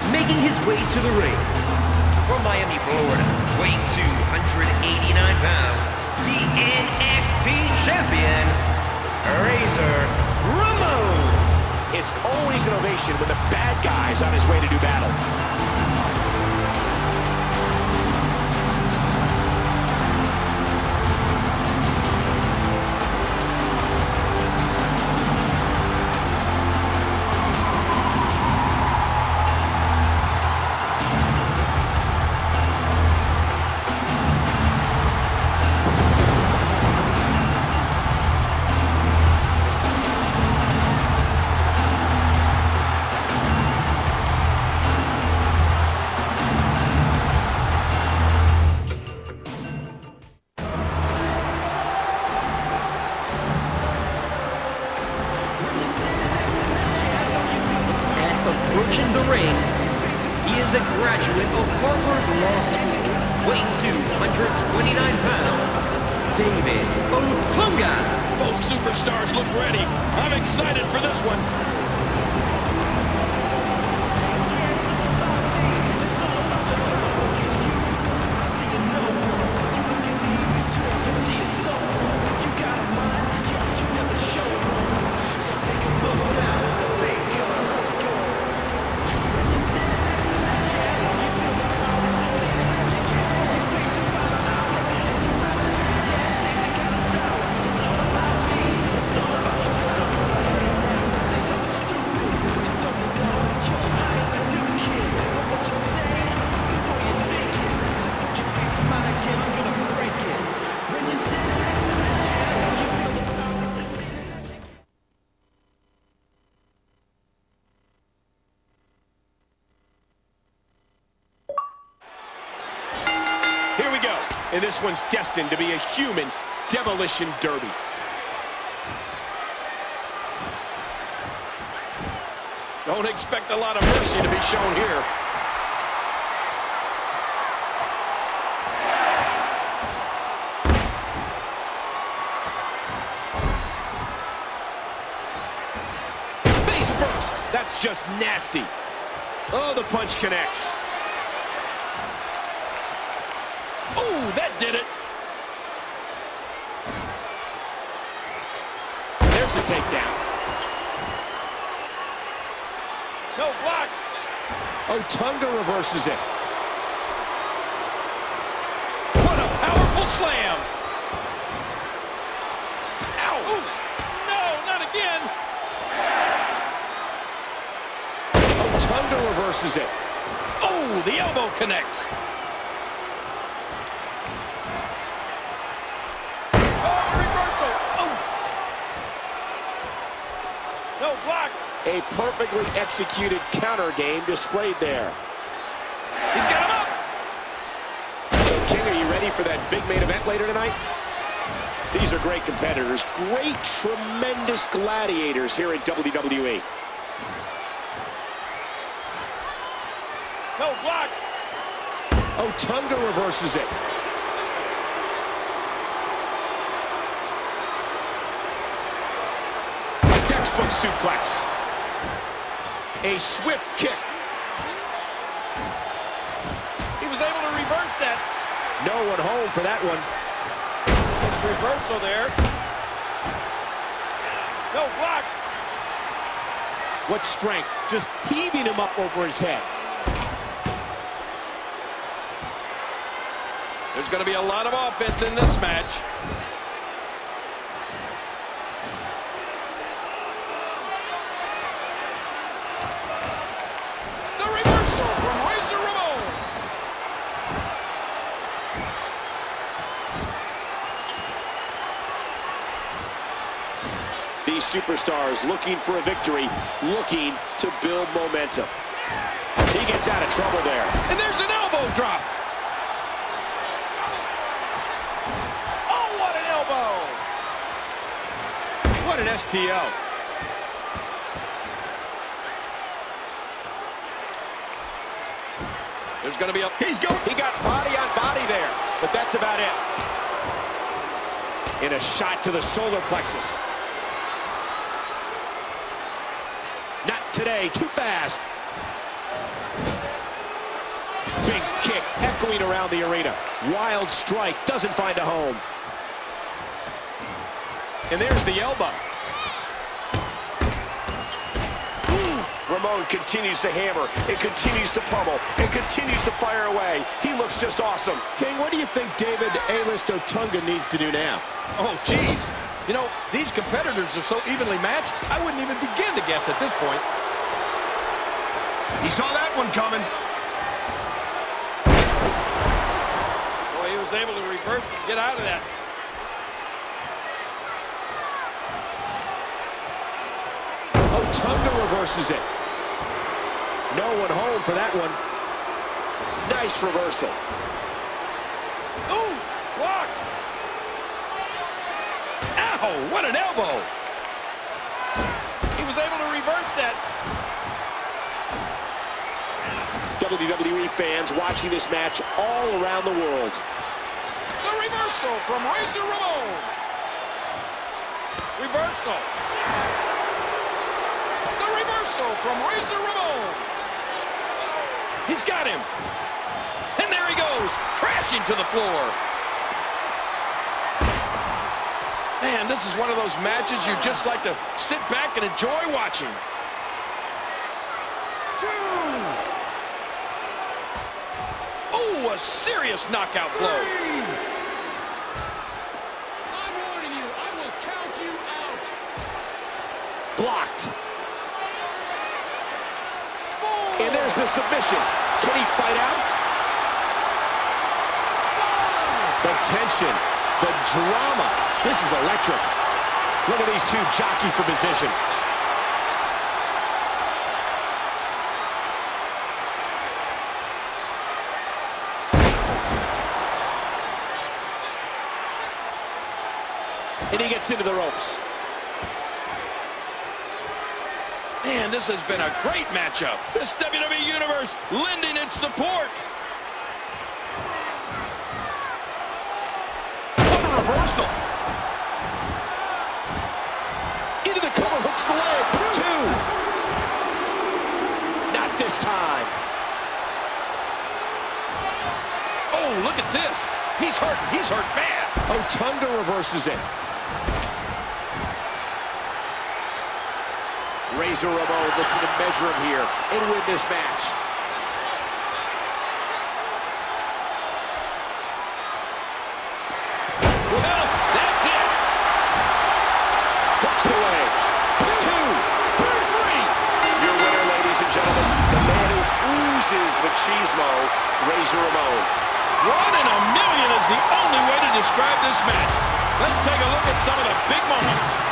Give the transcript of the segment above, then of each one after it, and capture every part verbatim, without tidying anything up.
Making his way to the ring, from Miami, Florida, weighing two hundred eighty-nine pounds, the N X T champion, Razor Ramon. It's always an ovation when the bad guy's on his way to do battle. Approaching the ring, he is a graduate of Harvard Law School, weighing two hundred twenty-nine pounds, David Otunga. Both superstars look ready. I'm excited for this one. Here we go, and this one's destined to be a human demolition derby. Don't expect a lot of mercy to be shown here. Face first, that's just nasty. Oh, the punch connects. Oh, that did it. There's a takedown. No, blocked. Otunga reverses it. What a powerful slam. Ow. Ooh. No, not again. Otunga reverses it. Oh, the elbow connects. No, blocked. A perfectly executed counter game displayed there. He's got him up. So, King, are you ready for that big main event later tonight? These are great competitors, great, tremendous gladiators here in W W E. No, blocked. Otunga reverses it. Textbook suplex. A swift kick. He was able to reverse that. No one home for that one. It's reversal there. No, blocked. What strength. Just heaving him up over his head. There's going to be a lot of offense in this match. These superstars looking for a victory, looking to build momentum. He gets out of trouble there. And there's an elbow drop. Oh, what an elbow. What an S T L. There's going to be a... He's going... He got body on body there, but that's about it. In a shot to the solar plexus. Not today, too fast. Big kick echoing around the arena. Wild strike, doesn't find a home. And there's the elbow. Ramon continues to hammer, and continues to pummel, and continues to fire away. He looks just awesome. King, what do you think David A-List Otunga needs to do now? Oh, geez. You know, these competitors are so evenly matched, I wouldn't even begin to guess at this point. He saw that one coming. Boy, he was able to reverse and get out of that. Otunga reverses it. No one home for that one. Nice reversal. Ooh, blocked. Ow, what an elbow. He was able to reverse that. W W E fans watching this match all around the world. The reversal from Razor Ramon. Reversal. The reversal from Razor Ramon. He's got him. And there he goes, crashing to the floor. Man, this is one of those matches you just like to sit back and enjoy watching. Two. Oh, a serious knockout blow. Three. I'm warning you, I will count you out. Blocked. Four. And there's the submission. Can he fight out? The tension, the drama. This is electric. Look at these two jockey for position. And he gets into the ropes. Man, this has been a great matchup. This W W E Universe lending its support. What a reversal. Into the cover, hooks the leg. Two. Not this time. Oh, look at this. He's hurt. He's hurt bad. Otunga reverses it. Razor Ramon looking to measure him here and win this match. Well, that's it. Hooks the leg. Two. Three. Your winner, ladies and gentlemen, the man who oozes machismo, Razor Ramon. One in a million is the only way to describe this match. Let's take a look at some of the big moments.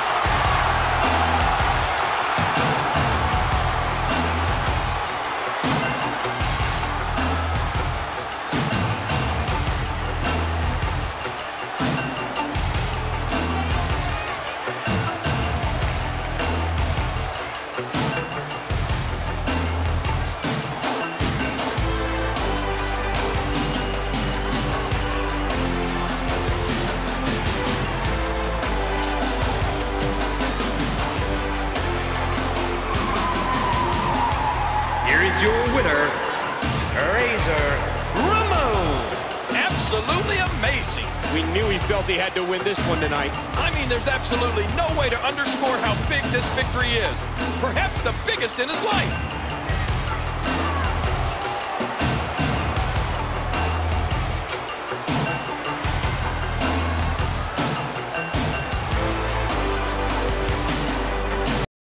Your winner, Razor Ramon. Absolutely amazing. We knew he felt he had to win this one tonight. I mean, there's absolutely no way to underscore how big this victory is. Perhaps the biggest in his life.